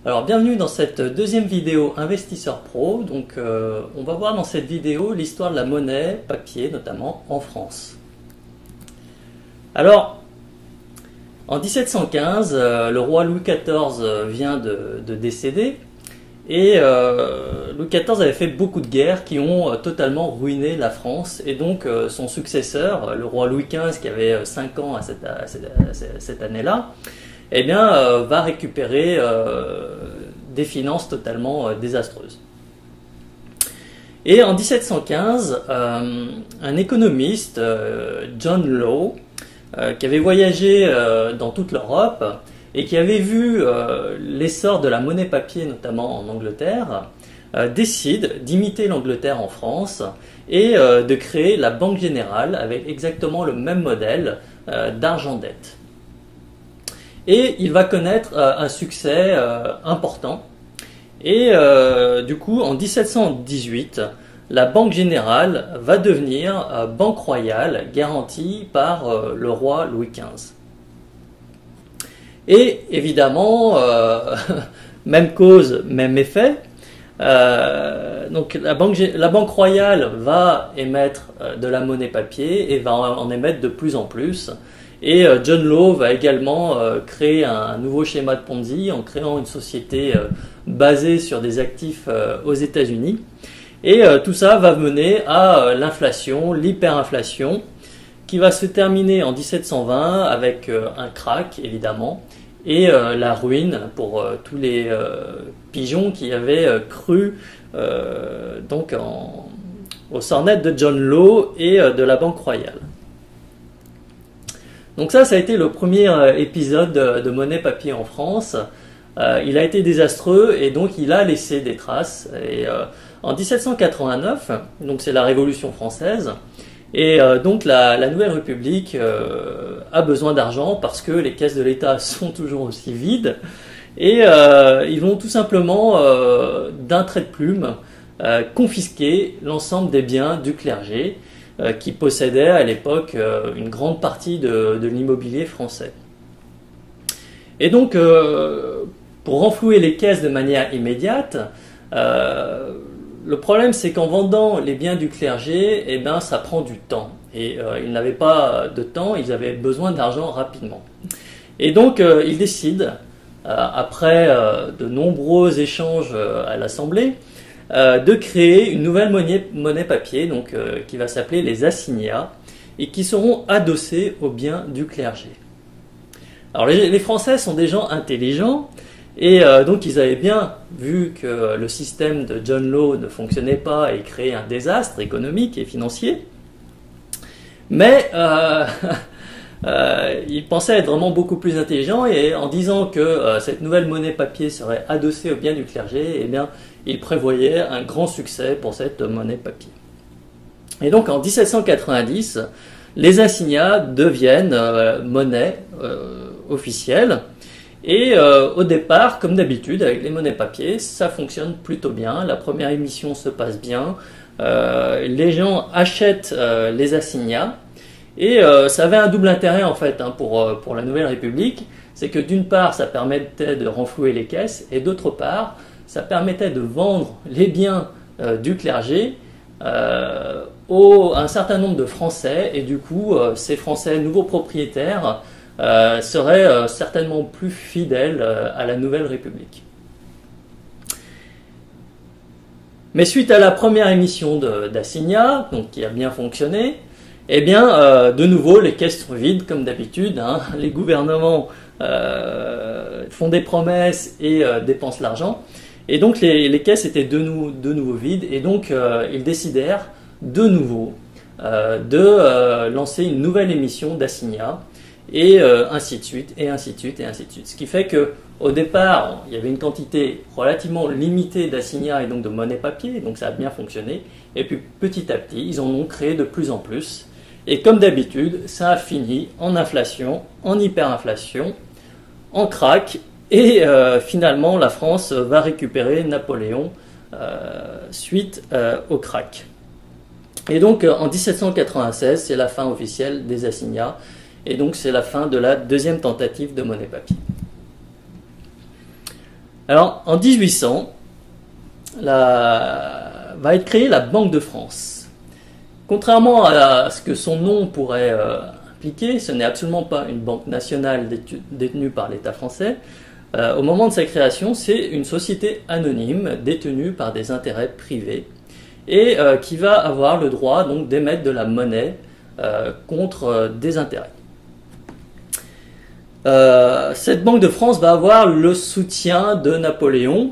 Alors bienvenue dans cette deuxième vidéo Investisseur Pro. Donc on va voir dans cette vidéo l'histoire de la monnaie papier, notamment en France. Alors en 1715, le roi Louis XIV vient de décéder et Louis XIV avait fait beaucoup de guerres qui ont totalement ruiné la France, et donc son successeur, le roi Louis XV, qui avait 5 ans à cette année-là, eh bien, va récupérer des finances totalement désastreuses. Et en 1715, un économiste, John Law, qui avait voyagé dans toute l'Europe et qui avait vu l'essor de la monnaie papier, notamment en Angleterre, décide d'imiter l'Angleterre en France et de créer la Banque Générale avec exactement le même modèle d'argent-dette. Et il va connaître un succès important. Et du coup, en 1718, la Banque Générale va devenir Banque Royale, garantie par le roi Louis XV. Et évidemment, même cause, même effet. Donc la Banque Royale va émettre de la monnaie papier et va en émettre de plus en plus. Et John Law va également créer un nouveau schéma de Ponzi en créant une société basée sur des actifs aux États-Unis. Et tout ça va mener à l'inflation, l'hyperinflation, qui va se terminer en 1720 avec un krach, évidemment, et la ruine pour tous les pigeons qui avaient cru aux sornettes de John Law et de la Banque Royale. Donc ça a été le premier épisode de monnaie papier en France. Il a été désastreux et donc il a laissé des traces. Et en 1789, donc c'est la Révolution française, et donc la Nouvelle République a besoin d'argent parce que les caisses de l'État sont toujours aussi vides, et ils vont tout simplement d'un trait de plume confisquer l'ensemble des biens du clergé, qui possédait à l'époque une grande partie de l'immobilier français. Et donc, pour renflouer les caisses de manière immédiate, le problème c'est qu'en vendant les biens du clergé, eh ben, ça prend du temps. Et ils n'avaient pas de temps, ils avaient besoin d'argent rapidement. Et donc, ils décident, après de nombreux échanges à l'Assemblée, de créer une nouvelle monnaie papier, donc, qui va s'appeler les assignats, et qui seront adossés aux biens du clergé. Alors les Français sont des gens intelligents, et donc ils avaient bien vu que le système de John Law ne fonctionnait pas et créait un désastre économique et financier, mais ils pensaient être vraiment beaucoup plus intelligents, et en disant que cette nouvelle monnaie papier serait adossée aux biens du clergé, eh bien, ils prévoyaient un grand succès pour cette monnaie papier. Et donc en 1790, les assignats deviennent monnaie officielle. Et au départ, comme d'habitude, avec les monnaies papier, ça fonctionne plutôt bien. La première émission se passe bien. Les gens achètent les assignats. Et ça avait un double intérêt en fait pour la Nouvelle République. C'est que d'une part, ça permettait de renflouer les caisses, et d'autre part, ça permettait de vendre les biens du clergé à un certain nombre de Français, et du coup, ces Français nouveaux propriétaires seraient certainement plus fidèles à la Nouvelle République. Mais suite à la première émission d'Assignats, donc qui a bien fonctionné, eh bien, de nouveau, les caisses sont vides comme d'habitude. Les gouvernements font des promesses et dépensent l'argent. Et donc les caisses étaient de nouveau vides, et donc ils décidèrent de nouveau de lancer une nouvelle émission d'assignats, et ainsi de suite, et ainsi de suite, et ainsi de suite. Ce qui fait que au départ, il y avait une quantité relativement limitée d'assignats et donc de monnaie papier, donc ça a bien fonctionné, et puis petit à petit, ils en ont créé de plus en plus, et comme d'habitude, ça a fini en inflation, en hyperinflation, en krach. Et finalement, la France va récupérer Napoléon suite au krach. Et donc, en 1796, c'est la fin officielle des assignats. Et donc, c'est la fin de la deuxième tentative de monnaie papier. Alors, en 1800, va être créée la Banque de France. Contrairement à ce que son nom pourrait impliquer, ce n'est absolument pas une banque nationale détenue par l'État français. Au moment de sa création, c'est une société anonyme détenue par des intérêts privés et qui va avoir le droit donc d'émettre de la monnaie contre des intérêts. Cette Banque de France va avoir le soutien de Napoléon.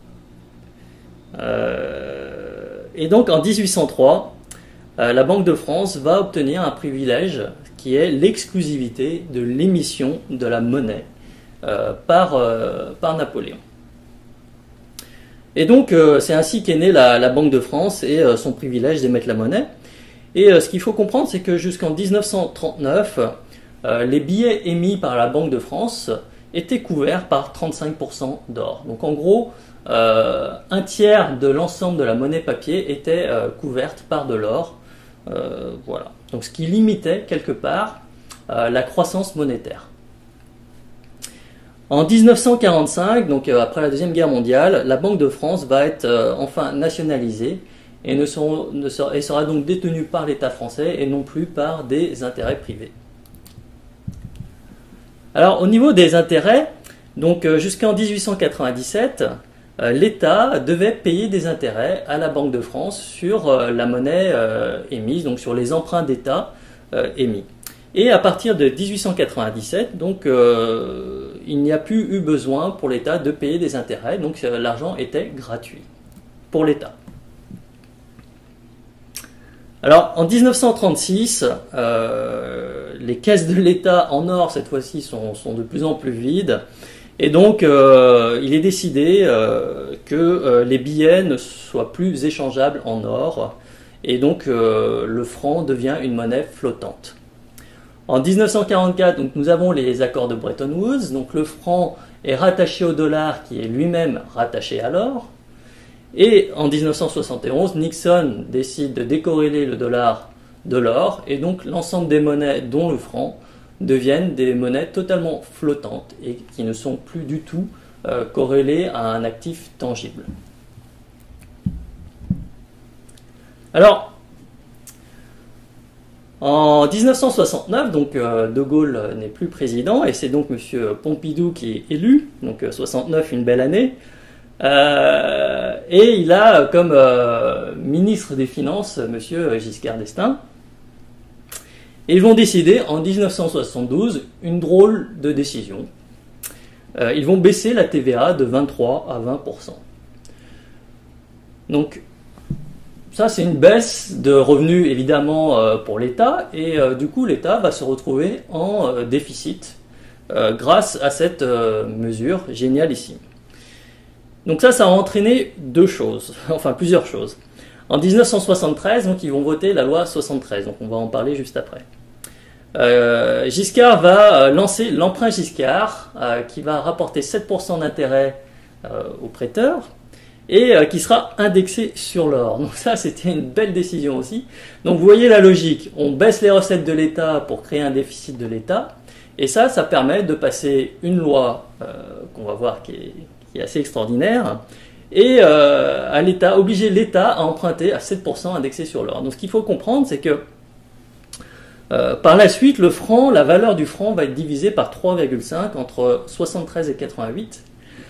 Et donc en 1803, la Banque de France va obtenir un privilège qui est l'exclusivité de l'émission de la monnaie par Napoléon. Et donc c'est ainsi qu'est née la Banque de France et son privilège d'émettre la monnaie. Et ce qu'il faut comprendre, c'est que jusqu'en 1939, les billets émis par la Banque de France étaient couverts par 35% d'or. Donc en gros, un tiers de l'ensemble de la monnaie papier était couverte par de l'or. Voilà. Donc ce qui limitait quelque part la croissance monétaire. En 1945, donc après la Deuxième Guerre mondiale, la Banque de France va être enfin nationalisée et sera donc détenue par l'État français et non plus par des intérêts privés. Alors au niveau des intérêts, donc jusqu'en 1897, l'État devait payer des intérêts à la Banque de France sur la monnaie émise, donc sur les emprunts d'État émis. Et à partir de 1897, donc il n'y a plus eu besoin pour l'État de payer des intérêts, donc l'argent était gratuit pour l'État. Alors en 1936, les caisses de l'État en or cette fois-ci sont de plus en plus vides. Et donc, il est décidé que les billets ne soient plus échangeables en or. Et donc, le franc devient une monnaie flottante. En 1944, donc, nous avons les accords de Bretton Woods. Donc, le franc est rattaché au dollar qui est lui-même rattaché à l'or. Et en 1971, Nixon décide de décorréler le dollar de l'or. Et donc, l'ensemble des monnaies, dont le franc, deviennent des monnaies totalement flottantes et qui ne sont plus du tout corrélées à un actif tangible. Alors, en 1969, donc De Gaulle n'est plus président et c'est donc M. Pompidou qui est élu, donc 69, une belle année. Et il a comme ministre des Finances M. Giscard d'Estaing. Et ils vont décider en 1972 une drôle de décision. Ils vont baisser la TVA de 23 à 20%. Donc ça c'est une baisse de revenus évidemment pour l'État et du coup l'État va se retrouver en déficit grâce à cette mesure génialissime. Donc ça a entraîné deux choses, enfin plusieurs choses. En 1973, donc, ils vont voter la loi 73, donc on va en parler juste après. Giscard va lancer l'emprunt Giscard, qui va rapporter 7% d'intérêt aux prêteurs, et qui sera indexé sur l'or. Donc ça, c'était une belle décision aussi. Donc vous voyez la logique, on baisse les recettes de l'État pour créer un déficit de l'État, et ça permet de passer une loi qu'on va voir qui est assez extraordinaire, et à l'État, obliger l'État à emprunter à 7% indexé sur l'or. Donc ce qu'il faut comprendre, c'est que par la suite, le franc, la valeur du franc va être divisée par 3,5 entre 73 et 88.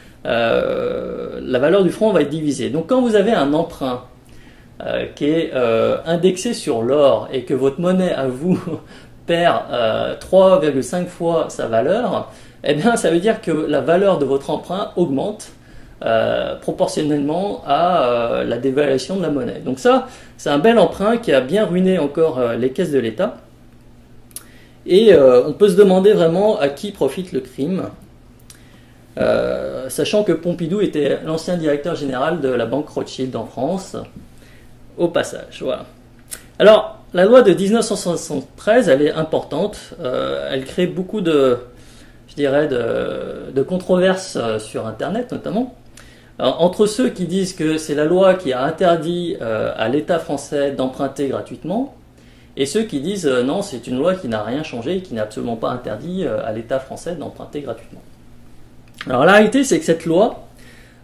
La valeur du franc va être divisée. Donc quand vous avez un emprunt qui est indexé sur l'or et que votre monnaie à vous perd 3,5 fois sa valeur, eh bien ça veut dire que la valeur de votre emprunt augmente proportionnellement à la dévaluation de la monnaie. Donc ça, c'est un bel emprunt qui a bien ruiné encore les caisses de l'État. Et on peut se demander vraiment à qui profite le crime, sachant que Pompidou était l'ancien directeur général de la banque Rothschild en France, au passage. Voilà. Alors, la loi de 1973, elle est importante, elle crée beaucoup de controverses sur Internet notamment. Alors, entre ceux qui disent que c'est la loi qui a interdit à l'État français d'emprunter gratuitement, et ceux qui disent non, c'est une loi qui n'a rien changé et qui n'a absolument pas interdit à l'État français d'emprunter gratuitement. Alors la réalité, c'est que cette loi,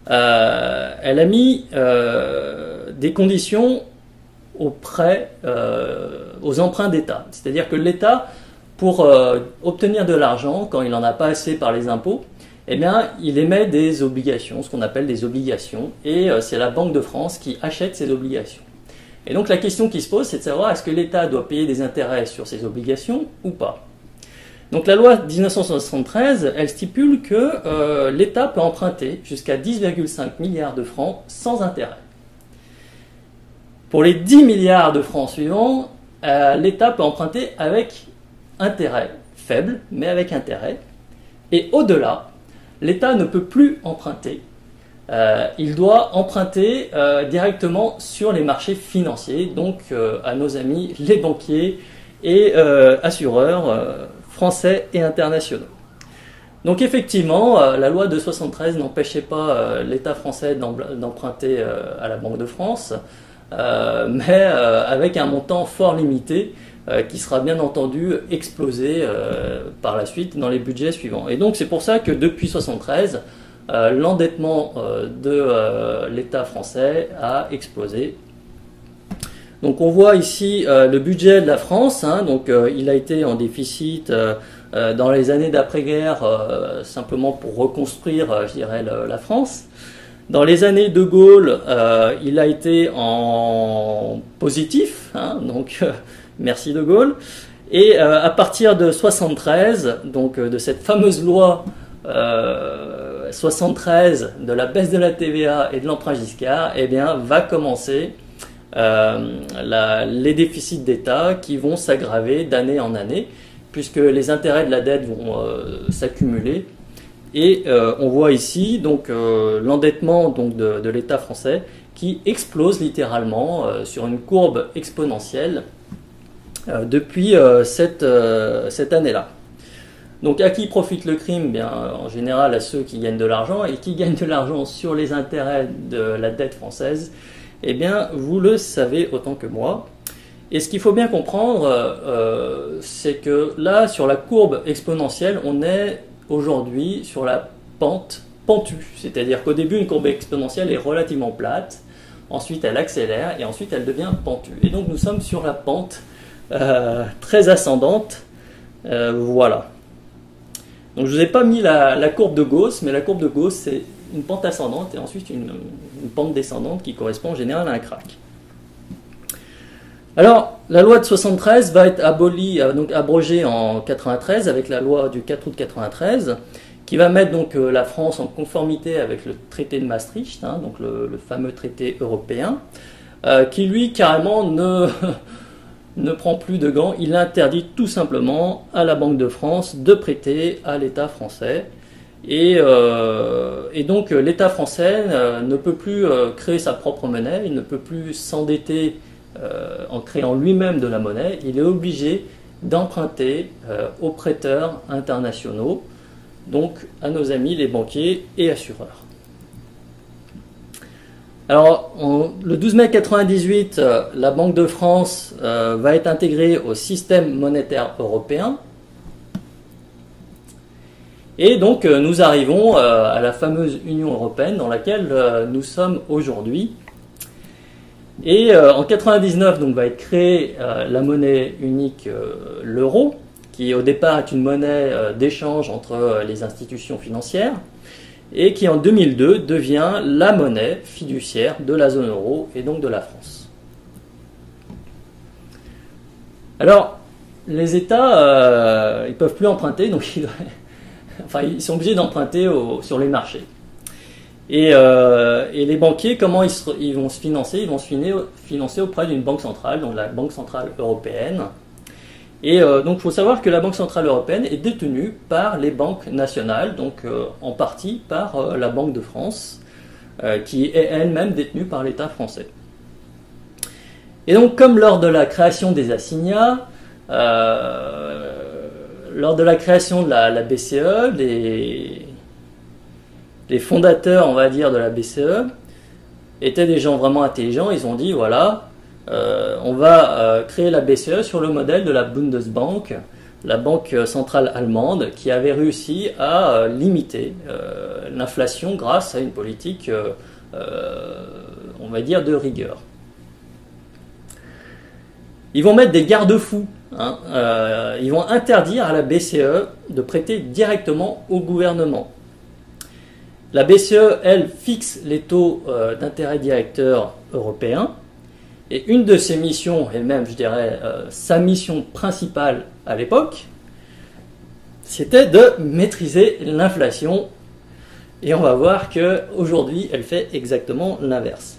elle a mis des conditions aux prêts, aux emprunts d'État. C'est-à-dire que l'État, pour obtenir de l'argent, quand il n'en a pas assez par les impôts, eh bien, il émet des obligations, ce qu'on appelle des obligations, et c'est la Banque de France qui achète ces obligations. Et donc la question qui se pose, c'est de savoir est-ce que l'État doit payer des intérêts sur ces obligations ou pas. Donc la loi 1973, elle stipule que l'État peut emprunter jusqu'à 10,5 milliards de francs sans intérêt. Pour les 10 milliards de francs suivants, l'État peut emprunter avec intérêt faible, mais avec intérêt. Et au-delà, l'État ne peut plus emprunter. Il doit emprunter directement sur les marchés financiers, donc à nos amis les banquiers et assureurs français et internationaux. Donc effectivement, la loi de 73 n'empêchait pas l'État français d'emprunter à la Banque de France, mais avec un montant fort limité qui sera bien entendu explosé par la suite dans les budgets suivants. Et donc c'est pour ça que depuis 73, l'endettement de l'État français a explosé. Donc on voit ici le budget de la France, hein, donc il a été en déficit dans les années d'après-guerre simplement pour reconstruire, je dirais, la France. Dans les années de Gaulle, il a été en positif, hein, donc merci de Gaulle. Et à partir de 73, donc de cette fameuse loi 73 de la baisse de la TVA et de l'emprunt Giscard, eh bien, va commencer les déficits d'État qui vont s'aggraver d'année en année, puisque les intérêts de la dette vont s'accumuler. Et on voit ici donc l'endettement donc de l'État français qui explose littéralement sur une courbe exponentielle depuis cette année-là. Donc à qui profite le crime? Bien, en général à ceux qui gagnent de l'argent, et qui gagnent de l'argent sur les intérêts de la dette française. Eh bien, vous le savez autant que moi. Et ce qu'il faut bien comprendre, c'est que là, sur la courbe exponentielle, on est aujourd'hui sur la pente pentue. C'est-à-dire qu'au début, une courbe exponentielle est relativement plate, ensuite elle accélère, et ensuite elle devient pentue. Et donc nous sommes sur la pente très ascendante. Voilà. Donc je ne vous ai pas mis la courbe de Gauss, mais la courbe de Gauss, c'est une pente ascendante et ensuite une pente descendante qui correspond en général à un crack. Alors, la loi de 73 va être abrogée en 93 avec la loi du 4 août 93, qui va mettre donc la France en conformité avec le traité de Maastricht, hein, donc le fameux traité européen, qui lui carrément ne prend plus de gants. Il interdit tout simplement à la Banque de France de prêter à l'État français. Et donc l'État français ne peut plus créer sa propre monnaie, il ne peut plus s'endetter en créant lui-même de la monnaie, il est obligé d'emprunter aux prêteurs internationaux, donc à nos amis les banquiers et assureurs. Alors, le 12 mai 1998, la Banque de France va être intégrée au système monétaire européen. Et donc, nous arrivons à la fameuse Union européenne dans laquelle nous sommes aujourd'hui. Et en 1999, donc, va être créée la monnaie unique, l'euro, qui au départ est une monnaie d'échange entre les institutions financières, et qui en 2002 devient la monnaie fiduciaire de la zone euro et donc de la France. Alors, les États, ils ne peuvent plus emprunter, donc ils sont obligés d'emprunter sur les marchés. Et les banquiers, comment ils vont se financer? Ils vont se financer auprès d'une banque centrale, donc la Banque Centrale Européenne. Et donc il faut savoir que la Banque Centrale Européenne est détenue par les banques nationales, donc en partie par la Banque de France, qui est elle-même détenue par l'État français. Et donc comme lors de la création des assignats, lors de la création de la BCE, les fondateurs, on va dire, de la BCE étaient des gens vraiment intelligents. Ils ont dit, voilà, on va créer la BCE sur le modèle de la Bundesbank, la banque centrale allemande, qui avait réussi à limiter l'inflation grâce à une politique, on va dire, de rigueur. Ils vont mettre des garde-fous. Ils vont interdire à la BCE de prêter directement au gouvernement. La BCE, elle, fixe les taux d'intérêt directeurs européens. Et une de ses missions, et même, je dirais, sa mission principale à l'époque, c'était de maîtriser l'inflation. Et on va voir qu'aujourd'hui, elle fait exactement l'inverse.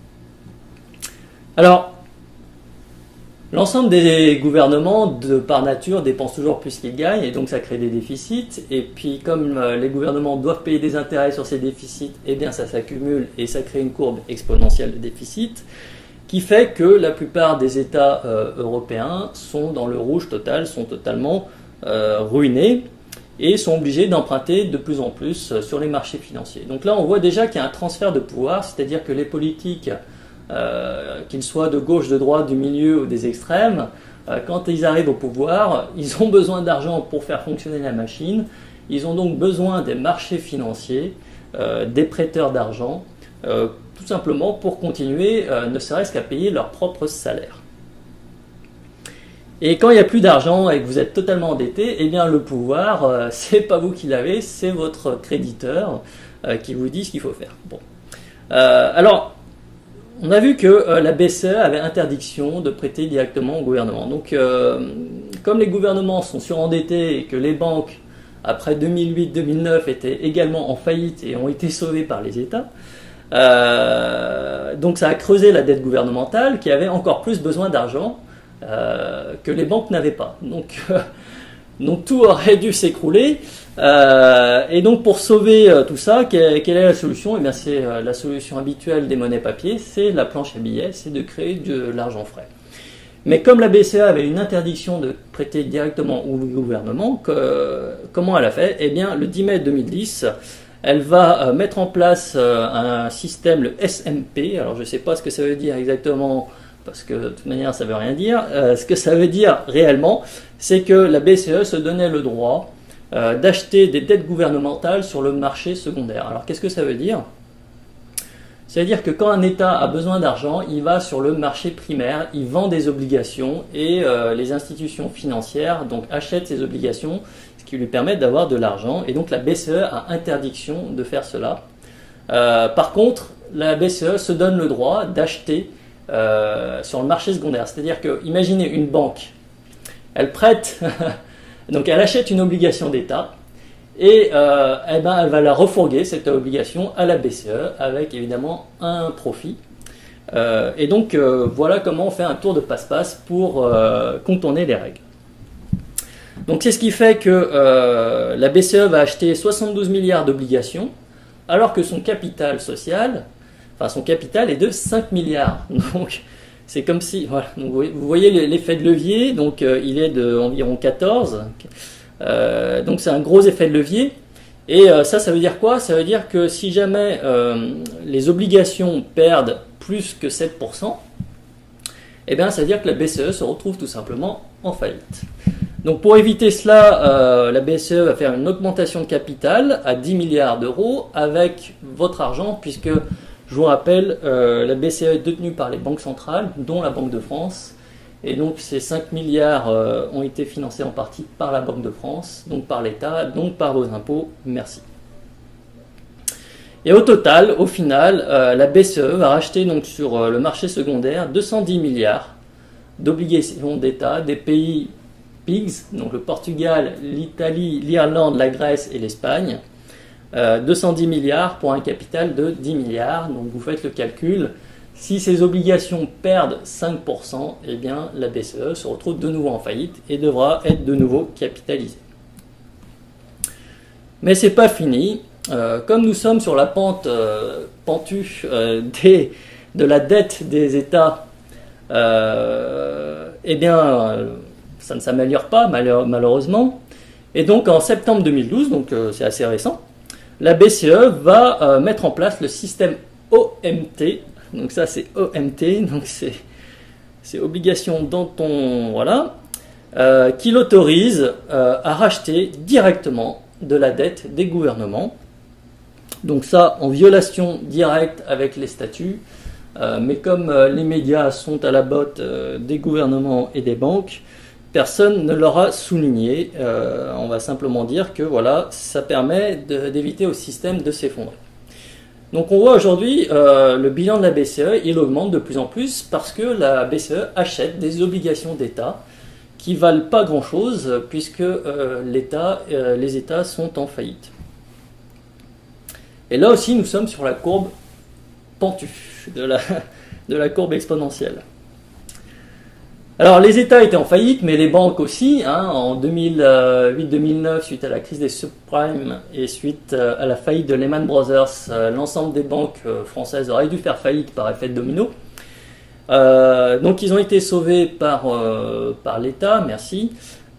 Alors, l'ensemble des gouvernements, par nature, dépensent toujours plus qu'ils gagnent, et donc ça crée des déficits. Et puis, comme les gouvernements doivent payer des intérêts sur ces déficits, eh bien ça s'accumule et ça crée une courbe exponentielle de déficit, qui fait que la plupart des États européens sont dans le rouge total, sont totalement ruinés, et sont obligés d'emprunter de plus en plus sur les marchés financiers. Donc là, on voit déjà qu'il y a un transfert de pouvoir, c'est-à-dire que les politiques, qu'ils soient de gauche, de droite, du milieu ou des extrêmes, quand ils arrivent au pouvoir, ils ont besoin d'argent pour faire fonctionner la machine. Ils ont donc besoin des marchés financiers, des prêteurs d'argent, tout simplement pour continuer, ne serait-ce qu'à payer leur propre salaire. Et quand il n'y a plus d'argent et que vous êtes totalement endetté, eh bien le pouvoir, c'est pas vous qui l'avez, c'est votre créditeur qui vous dit ce qu'il faut faire. Bon. Alors, on a vu que la BCE avait interdiction de prêter directement au gouvernement. Donc, comme les gouvernements sont surendettés et que les banques, après 2008-2009, étaient également en faillite et ont été sauvées par les États, donc ça a creusé la dette gouvernementale qui avait encore plus besoin d'argent que les banques n'avaient pas. Donc tout aurait dû s'écrouler. Et donc pour sauver tout ça, quelle est la solution? Eh bien c'est la solution habituelle des monnaies papier, c'est la planche à billets, c'est de créer de l'argent frais. Mais comme la BCE avait une interdiction de prêter directement au gouvernement, comment elle a fait? Eh bien le 10 mai 2010, elle va mettre en place un système, le SMP. Alors je ne sais pas ce que ça veut dire exactement, parce que de toute manière ça ne veut rien dire. Ce que ça veut dire réellement, c'est que la BCE se donnait le droit d'acheter des dettes gouvernementales sur le marché secondaire. Alors qu'est-ce que ça veut dire? C'est-à-dire que quand un État a besoin d'argent, il va sur le marché primaire, il vend des obligations et les institutions financières donc achètent ces obligations, ce qui lui permet d'avoir de l'argent. Et donc la BCE a interdiction de faire cela. Par contre, la BCE se donne le droit d'acheter sur le marché secondaire. C'est-à-dire que, imaginez une banque, elle prête, donc elle achète une obligation d'État, et elle va la refourguer, cette obligation, à la BCE, avec évidemment un profit. Et donc voilà comment on fait un tour de passe-passe pour contourner les règles. Donc c'est ce qui fait que la BCE va acheter 72 milliards d'obligations, alors que son capital social, enfin son capital est de 5 milliards. Donc c'est comme si, voilà, donc, vous voyez l'effet de levier, donc il est d'environ 14. Donc c'est un gros effet de levier. Et ça veut dire quoi? Ça veut dire que si jamais les obligations perdent plus que 7%, eh bien ça veut dire que la BCE se retrouve tout simplement en faillite. Donc pour éviter cela, la BCE va faire une augmentation de capital à 10 milliards d'euros avec votre argent, puisque, je vous rappelle, la BCE est détenue par les banques centrales, dont la Banque de France. Et donc ces 5 milliards ont été financés en partie par la Banque de France, donc par l'État, donc par vos impôts. Merci. Et au total, au final, la BCE va racheter donc sur le marché secondaire 210 milliards d'obligations d'État des pays PIGS, donc le Portugal, l'Italie, l'Irlande, la Grèce et l'Espagne. 210 milliards pour un capital de 10 milliards. Donc vous faites le calcul. Si ces obligations perdent 5%, eh bien la BCE se retrouve de nouveau en faillite et devra être de nouveau capitalisée. Mais c'est pas fini. Comme nous sommes sur la pente pentue de la dette des États, eh bien ça ne s'améliore pas malheureusement. Et donc en septembre 2012, donc c'est assez récent, la BCE va mettre en place le système OMT. Donc ça c'est OMT, donc c'est obligation dans ton... Voilà. qui l'autorise à racheter directement de la dette des gouvernements. Donc ça, en violation directe avec les statuts, mais comme les médias sont à la botte des gouvernements et des banques, personne ne l'aura souligné. On va simplement dire que voilà, ça permet d'éviter au système de s'effondrer. Donc on voit aujourd'hui le bilan de la BCE, il augmente de plus en plus parce que la BCE achète des obligations d'État qui valent pas grand-chose puisque les États sont en faillite. Et là aussi, nous sommes sur la courbe pentue de la courbe exponentielle. Alors, les États étaient en faillite, mais les banques aussi. En 2008-2009, suite à la crise des subprimes et suite à la faillite de Lehman Brothers, l'ensemble des banques françaises auraient dû faire faillite par effet de domino. Donc ils ont été sauvés par l'État, merci.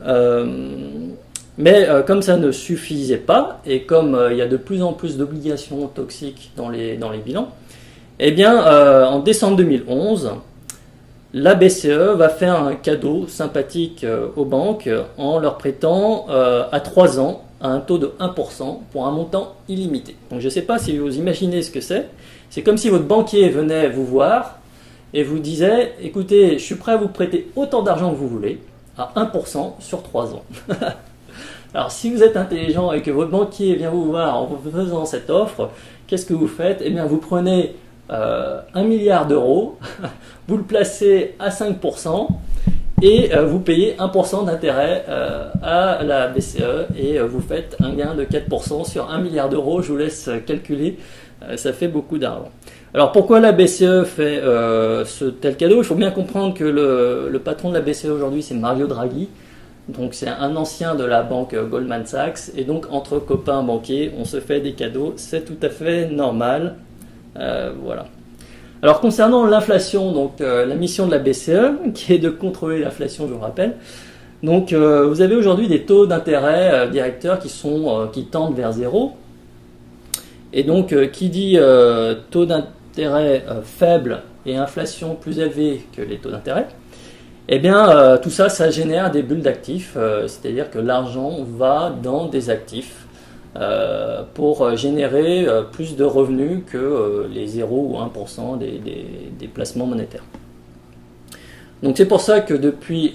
Mais comme ça ne suffisait pas, et comme il y a de plus en plus d'obligations toxiques dans les bilans, eh bien en décembre 2011, la BCE va faire un cadeau sympathique aux banques en leur prêtant à 3 ans à un taux de 1% pour un montant illimité. Donc je ne sais pas si vous imaginez ce que c'est. C'est comme si votre banquier venait vous voir et vous disait, écoutez, je suis prêt à vous prêter autant d'argent que vous voulez, à 1% sur 3 ans. Alors si vous êtes intelligent et que votre banquier vient vous voir en vous faisant cette offre, qu'est-ce que vous faites? Eh bien vous prenez 1 milliard d'euros, vous le placez à 5% et vous payez 1% d'intérêt à la BCE et vous faites un gain de 4% sur 1 milliard d'euros. Je vous laisse calculer, ça fait beaucoup d'argent. Alors pourquoi la BCE fait ce tel cadeau? Il faut bien comprendre que le patron de la BCE aujourd'hui c'est Mario Draghi, donc c'est un ancien de la banque Goldman Sachs, et donc entre copains banquiers on se fait des cadeaux, c'est tout à fait normal. Voilà. Alors concernant l'inflation, donc la mission de la BCE qui est de contrôler l'inflation, je vous rappelle. Donc vous avez aujourd'hui des taux d'intérêt directeurs qui tendent vers zéro. Et donc qui dit taux d'intérêt faible et inflation plus élevée que les taux d'intérêt, eh bien tout ça, ça génère des bulles d'actifs, c'est-à-dire que l'argent va dans des actifs pour générer plus de revenus que les 0 ou 1% des placements monétaires. Donc c'est pour ça que depuis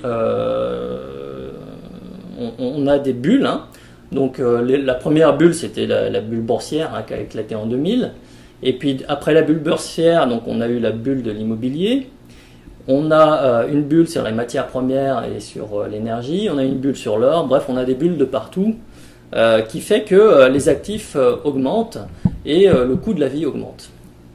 on a des bulles. Donc la première bulle c'était la bulle boursière qui a éclaté en 2000. Et puis après la bulle boursière, donc on a eu la bulle de l'immobilier. On a une bulle sur les matières premières et sur l'énergie. On a une bulle sur l'or. Bref, on a des bulles de partout. Qui fait que les actifs augmentent et le coût de la vie augmente.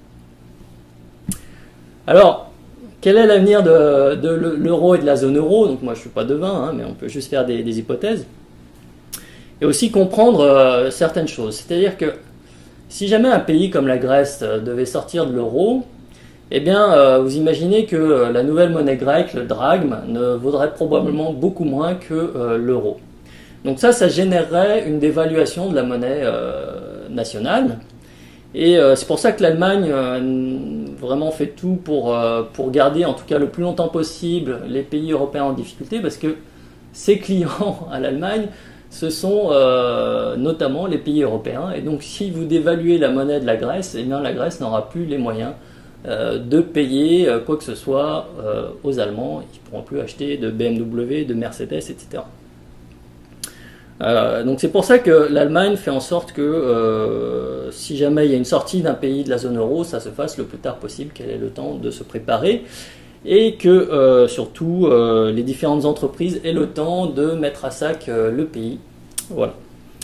Alors, quel est l'avenir de l'euro et de la zone euro? Donc moi je ne suis pas devin, mais on peut juste faire des hypothèses. Et aussi comprendre certaines choses. C'est-à-dire que si jamais un pays comme la Grèce devait sortir de l'euro, eh bien vous imaginez que la nouvelle monnaie grecque, le drachme, ne vaudrait probablement beaucoup moins que l'euro. Donc ça générerait une dévaluation de la monnaie nationale. Et c'est pour ça que l'Allemagne vraiment fait tout pour garder en tout cas le plus longtemps possible les pays européens en difficulté, parce que ses clients à l'Allemagne, ce sont notamment les pays européens. Et donc si vous dévaluez la monnaie de la Grèce, eh bien la Grèce n'aura plus les moyens de payer quoi que ce soit aux Allemands. Ils ne pourront plus acheter de BMW, de Mercedes, etc. Donc c'est pour ça que l'Allemagne fait en sorte que si jamais il y a une sortie d'un pays de la zone euro, ça se fasse le plus tard possible, qu'elle ait le temps de se préparer, et que surtout les différentes entreprises aient le temps de mettre à sac le pays. Voilà.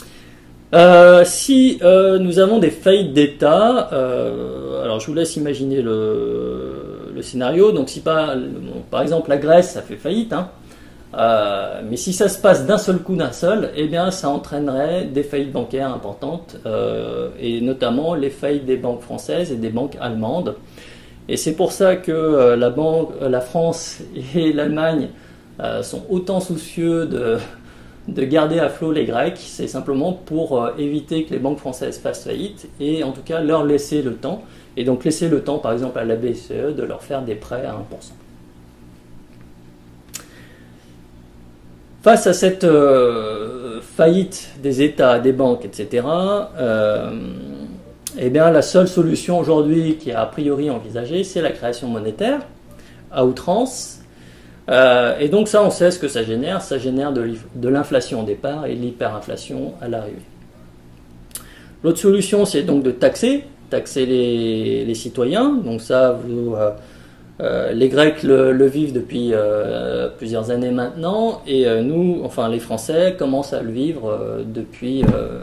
Si nous avons des faillites d'État, alors je vous laisse imaginer le scénario. Donc si par exemple la Grèce ça fait faillite, mais si ça se passe d'un seul coup eh bien ça entraînerait des faillites bancaires importantes, et notamment les faillites des banques françaises et des banques allemandes. Et c'est pour ça que la France et l'Allemagne sont autant soucieux de garder à flot les Grecs. C'est simplement pour éviter que les banques françaises fassent faillite, et en tout cas leur laisser le temps, et donc laisser le temps par exemple à la BCE de leur faire des prêts à 1%. face à cette faillite des États, des banques, etc., eh bien, la seule solution aujourd'hui qui est a priori envisagée, c'est la création monétaire à outrance. Et donc ça, on sait ce que ça génère. Ça génère de l'inflation au départ et de l'hyperinflation à l'arrivée. L'autre solution, c'est donc de taxer les citoyens. Donc ça, les Grecs le vivent depuis plusieurs années maintenant, et nous, enfin les Français, commencent à le vivre depuis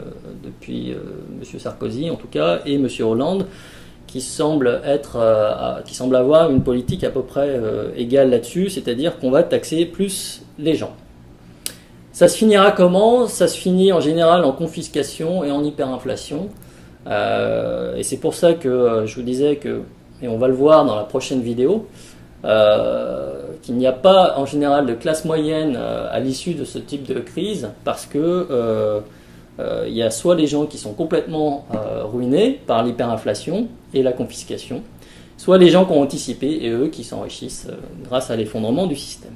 M. Sarkozy en tout cas, et M. Hollande, qui semble avoir une politique à peu près égale là-dessus, c'est-à-dire qu'on va taxer plus les gens. Ça se finira comment? Ça se finit en général en confiscation et en hyperinflation. Et c'est pour ça que je vous disais que, et on va le voir dans la prochaine vidéo, qu'il n'y a pas en général de classe moyenne à l'issue de ce type de crise, parce que il y a soit les gens qui sont complètement ruinés par l'hyperinflation et la confiscation, soit les gens qui ont anticipé et eux qui s'enrichissent grâce à l'effondrement du système.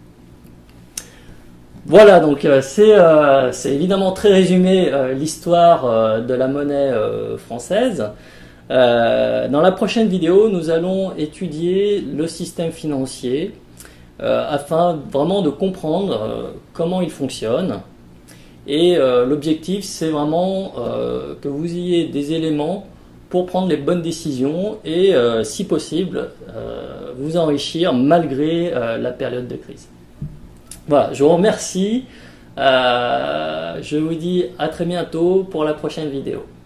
Voilà, donc c'est évidemment très résumé l'histoire de la monnaie française. Dans la prochaine vidéo, nous allons étudier le système financier afin vraiment de comprendre comment il fonctionne. Et l'objectif, c'est vraiment que vous ayez des éléments pour prendre les bonnes décisions et, si possible, vous enrichir malgré la période de crise. Voilà, je vous remercie. Je vous dis à très bientôt pour la prochaine vidéo.